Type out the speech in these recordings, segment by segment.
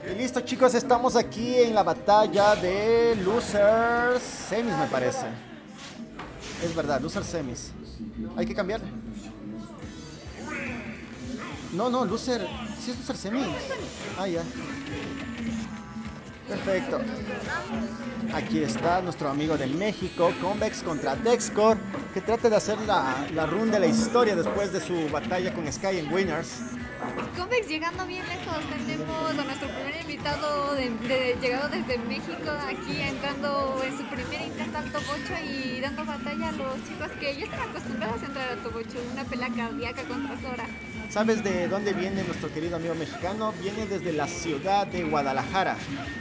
Y listo, chicos, estamos aquí en la batalla de Losers Semis, me parece. Es verdad, Losers Semis. Hay que cambiarle. No, no, Loser. Sí es Loser Semis. Ah, ya. Perfecto. Aquí está nuestro amigo de México, Convex contra Dexcore, que trata de hacer la run de la historia después de su batalla con Sky en Winners. Convex llegando bien lejos, tenemos a nuestro primer invitado llegado desde México, aquí entrando en su primer intento al top 8 y dando batalla a los chicos que ya están acostumbrados a entrar al top 8, una pelea cardíaca contra Sora. ¿Sabes de dónde viene nuestro querido amigo mexicano? Viene desde la ciudad de Guadalajara.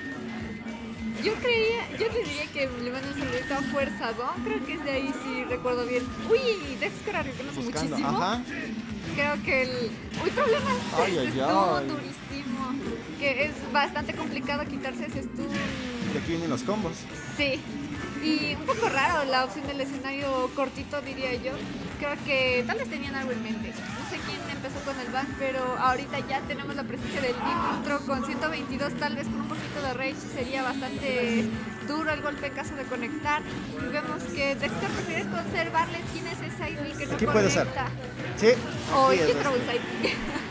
Yo le diría que le mando un saludito a Fuerza 2, creo que es de ahí si recuerdo bien. Uy, Dexter arriesgándose muchísimo. Ajá. Creo que Uy, problemas. Ay, ay, Estuvo ay. durísimo. Que es bastante complicado quitarse ese stun. De aquí vienen los combos. Sí. Y un poco raro la opción del escenario cortito, diría yo. Creo que tal vez tenían algo en mente. No sé quién empezó con el back, pero ahorita ya tenemos la presencia del Dimitro con 122, tal vez con un poquito de rage sería bastante duro el golpe en caso de conectar. Y vemos que Dexter prefiere conservar la esquina ese side B que no Aquí puede ser. conecta. Sí. O aquí es qué eso. trouble side B.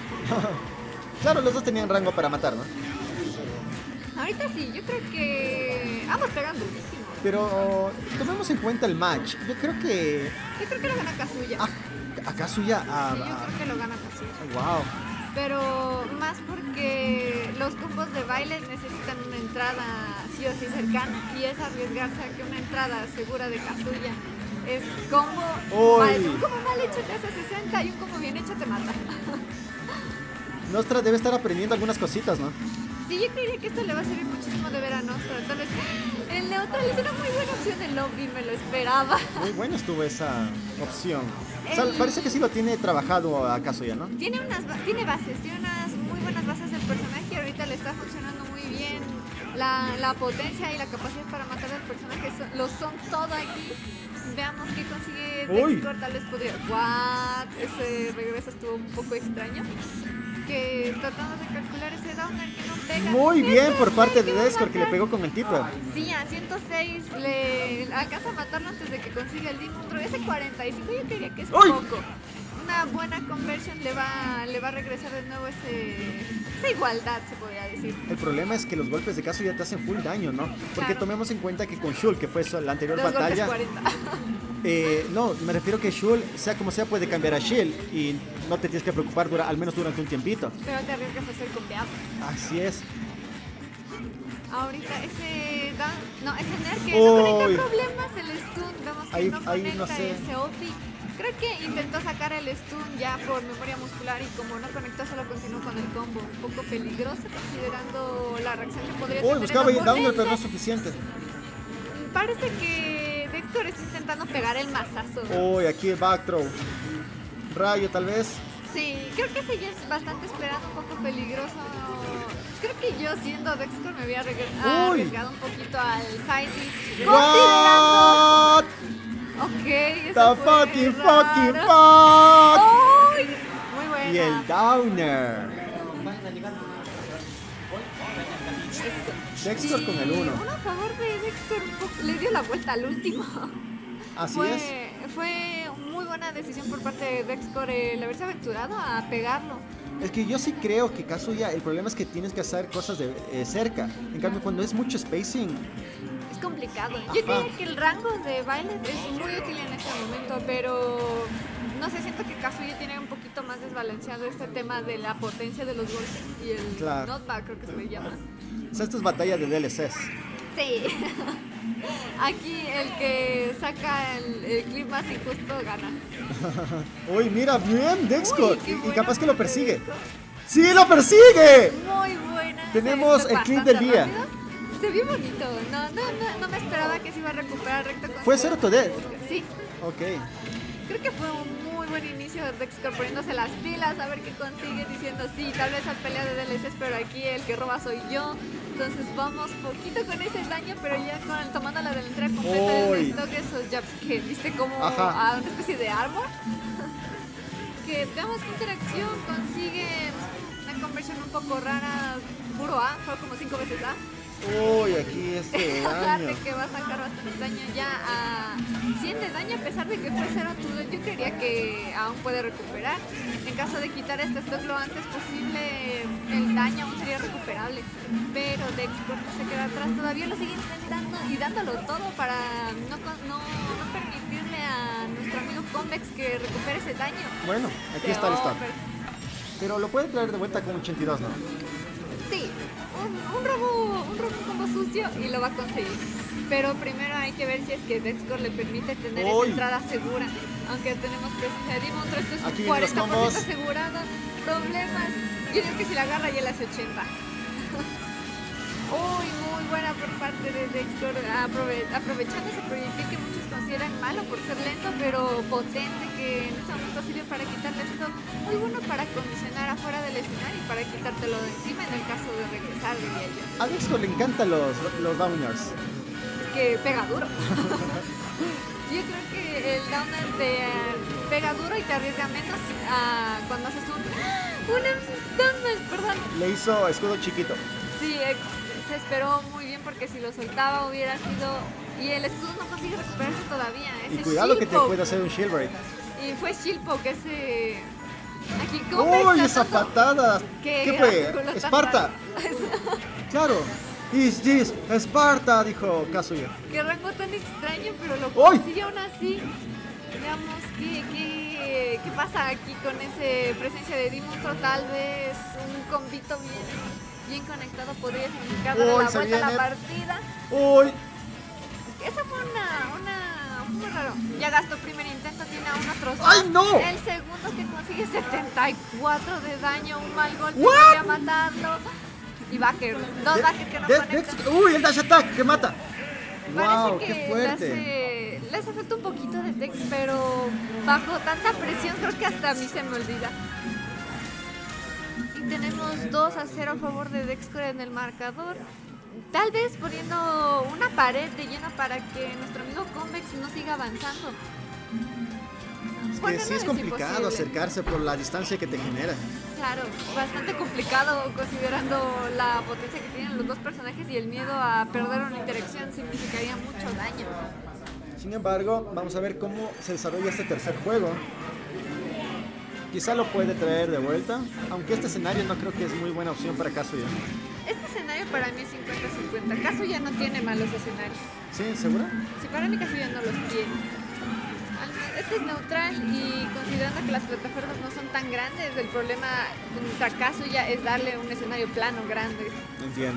Claro, los dos tenían rango para matar, ¿no? Ahorita sí, yo creo que ambos pegan durísimo. Pero tomemos en cuenta el match. Yo creo que... Yo creo que lo gana Kazuya. ¿A Kazuya? Sí, yo creo que lo gana Kazuya. Wow. Pero más porque los combos de baile necesitan una entrada sí o sí cercana y es arriesgarse a que una entrada segura de Kazuya es combo un combo mal hecho te hace 60 y un combo bien hecho te mata. Nostra debe estar aprendiendo algunas cositas, ¿no? Sí, yo creería que esto le va a servir muchísimo de ver a Nostra. Entonces, el neutral es una muy buena opción del lobby, me lo esperaba. Muy buena estuvo esa opción. O sea, parece que sí lo tiene trabajado a Kazuya, ¿no? Tiene bases, tiene unas muy buenas bases del personaje y ahorita le está funcionando muy bien. La potencia y la capacidad para matar al personaje lo son todo aquí. Veamos qué consigue Dexcore, tal vez podría... What? Ese regreso estuvo un poco extraño. Que tratando de calcular ese downer que no pega. Muy bien por parte de Dexcore, que le pegó con el tipo. Sí, a 106 le alcanza a matarlo antes de que consiga el Demon. Ese 45 yo diría que es poco. Una buena conversion le va a regresar de nuevo esa igualdad, se podría decir. El problema es que los golpes de Kazuya te hacen full daño, ¿no? Porque claro. Tomemos en cuenta que con Shul, que fue la anterior Los batalla... golpes 40. No, me refiero que Shul, sea como sea, puede cambiar a Shield y no te tienes que preocupar al menos durante un tiempito. Pero te arriesgas a ser copiado. Así es. Ahorita ese Ner que no conecta problemas, el stun, vemos que no conecta no sé. ese OPI. Creo que intentó sacar el stun ya por memoria muscular y como no conectó solo continuó con el combo. Un poco peligroso considerando la reacción que podría tener. Buscaba el downer pero no es suficiente. Parece que Dexter está intentando pegar el mazazo. Uy, aquí el back throw. Rayo tal vez. Sí, creo que ese ya es bastante esperado, un poco peligroso. Creo que yo siendo Dexter me había arriesgado un poquito al side. What? Ok, The fucking fuck. Muy buena. Y el downer. Dexter sí, con el 1. Uno a favor de Dexter, le dio la vuelta al último. Así es. Fue muy buena decisión por parte de Dexter el haberse aventurado a pegarlo. Es que yo sí creo que Kazuya, el problema es que tienes que hacer cosas de cerca. En cambio, cuando es mucho spacing... Es complicado. Yo diría que el rango de Violet es muy útil en este momento, pero... No sé, siento que Kazuya tiene un poquito más desbalanceado este tema de la potencia de los golpes y el knockback, creo que se le llama. O sea, esto es batalla de DLCs. Sí. Aquí el que saca el clip más injusto gana. Uy, mira, bien, Dexcore. Y capaz que lo persigue. ¡Sí, lo persigue! Muy buena. Tenemos el clip del día. Rápido. Se vio bonito. No me esperaba que se iba a recuperar recto. ¿Fue Zero to Death? Sí. Ok. Creo que fue un muy buen inicio de Dexcore poniéndose las pilas a ver qué consigue, diciendo sí, tal vez al pelea de DLCs, pero aquí el que roba soy yo. Entonces vamos poquito con ese daño, pero ya tomando la delantera completa del stock, esos jabs que viste como a una especie de armor. Que veamos qué interacción consigue, una conversión un poco rara, puro A, robo como 5 veces, ¿ah? Uy, aquí este daño. Que va a sacar bastante daño ya a 100 de daño, a pesar de que fue 0 todo. Yo creería que aún puede recuperar. En caso de quitar este stock lo antes posible, el daño aún sería recuperable. Pero Dexcor se queda atrás, todavía lo sigue intentando y dándolo todo para no permitirle a nuestro amigo Convex que recupere ese daño. Bueno, aquí está el stock. Pero lo puede traer de vuelta con 82, ¿no? Sí, un robo combo sucio y lo va a conseguir. Pero primero hay que ver si es que Dexcor le permite tener esa entrada segura. Aunque tenemos presencia de Demon, esto es un 40% asegurado. Problemas. Yo digo que si la agarra ya le hace 80. Uy, muy buena por parte de Dexcor, aprovechando ese proyectil que muchos consideran malo por ser lento, pero potente, que en este momento sirve para quitarle esto. Muy bueno para condicionar afuera del escenario y para quitártelo de encima en el caso de regresar, diría yo. A Dexcor le encantan los downers. Que pega duro. Yo creo que el downer te pega duro y te arriesga menos cuando haces un downer, perdón. Le hizo escudo chiquito. Sí, se esperó muy bien porque si lo soltaba hubiera sido... Y el escudo no consigue recuperarse todavía. Y cuidado que te puede hacer un shield break. Y fue Shieldpoke que ese... Aquí, ¡uy, esa patada! ¿Qué fue? ¡Esparta! Claro. This, Esparta, dijo Kazuya. Qué rango tan extraño, pero lo consigue aún así. Veamos qué pasa aquí con esa presencia de Dimutro. Tal vez un combito bien conectado podría significar darle la vuelta a la partida. ¡Uy! Esa fue muy raro. Ya gastó primer intento, tiene aún otros dos. ¡Ay, no! El segundo que consigue 74 de daño, un mal golpe podría matarlo. Y Backer, dos Backer que no conectan. ¡Uy, el dash attack que mata! ¡Wow, qué fuerte! Le hace falta un poquito de Dex, pero bajo tanta presión creo que hasta a mí se me olvida. Y tenemos 2-0 a favor de Dexcor en el marcador. Tal vez poniendo una pared de lleno para que nuestro amigo Convex no siga avanzando. Es que sí es complicado acercarse por la distancia que te genera. Claro, bastante complicado considerando la potencia que tienen los dos personajes y el miedo a perder una interacción significaría mucho daño. Sin embargo, vamos a ver cómo se desarrolla este tercer juego. Quizá lo puede traer de vuelta, aunque este escenario no creo que es muy buena opción para Kazuya. Este escenario para mí es 50-50. Kazuya no tiene malos escenarios. ¿Sí? ¿Segura? Sí, para mí Kazuya no los tiene. Este es neutral y considerando que las plataformas no son tan grandes, el problema contra Kazuya es darle un escenario plano, grande. Entiendo.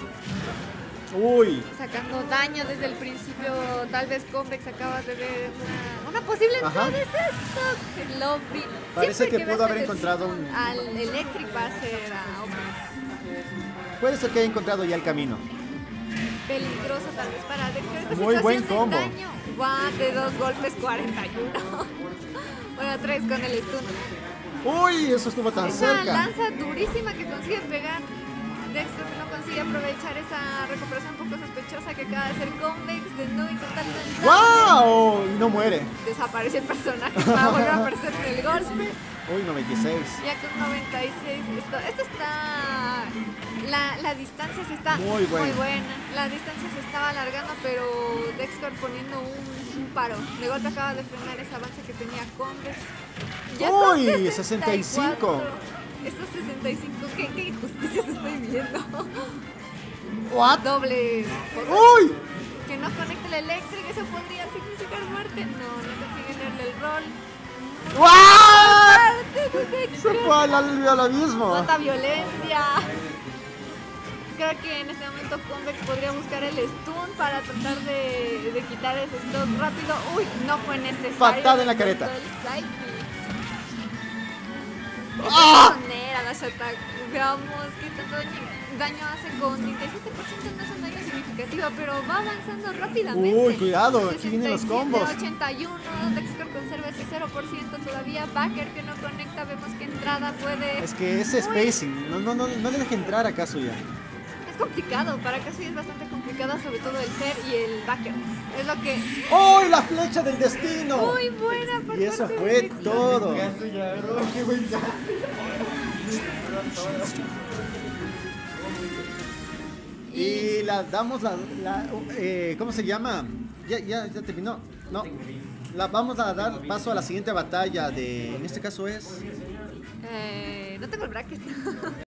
Uy. Sacando daño desde el principio, tal vez Convex acabas de ver una posible entrada de esto. El lobby. Parece que pudo haber encontrado un... Al Electric va a ser a Opus. Puede ser que haya encontrado ya el camino. Peligroso tal vez para Dexter. Muy buen combo. De 2 golpes 41. Bueno, 3 con el stun. Uy, eso estuvo tan cerca. Una lanza durísima que consigue pegar. Dexter no consigue aprovechar esa recuperación un poco sospechosa que acaba de hacer Convex de no intentar lanzar. ¡Wow! Y no muere. Desaparece el personaje para volver a aparecer en el golpe. Uy, 96. Ya con 96. Esto está... La distancia se está muy buena. La distancia se estaba alargando, pero Dexter poniendo un paro. De golpe acaba de frenar ese avance que tenía Convex. ¡Uy! 65. Estos 65, ¿qué injusticias estoy viendo? ¿What? Doble. ¡Uy! Que no conecte el Electric, eso podría significar muerte. No consigue leerle el rol. ¡Wow! Se fue al abismo. Cuánta violencia. Creo que en este momento Convex podría buscar el stun para tratar de quitar ese stock rápido. Uy, no fue necesario. Patada en la careta. ¡Ah! Veamos qué tanto daño hace con 37%, no es un daño significativo, pero va avanzando rápidamente. Uy, cuidado, aquí vienen los combos. 81, Dexter conserva ese 0% todavía. Backer que no conecta, vemos que entrada puede... Es que ese spacing, no le deja entrar a Kazuya. Es complicado, para Kazuya es bastante complicado, sobre todo el Fer y el Backer. Es lo que... ¡Oh, la flecha del destino! Muy buena por Y eso fue todo. Kazuya, bro, qué buen Y la damos ¿cómo se llama? Ya terminó. No. Vamos a dar paso a la siguiente batalla en este caso es... No tengo el bracket.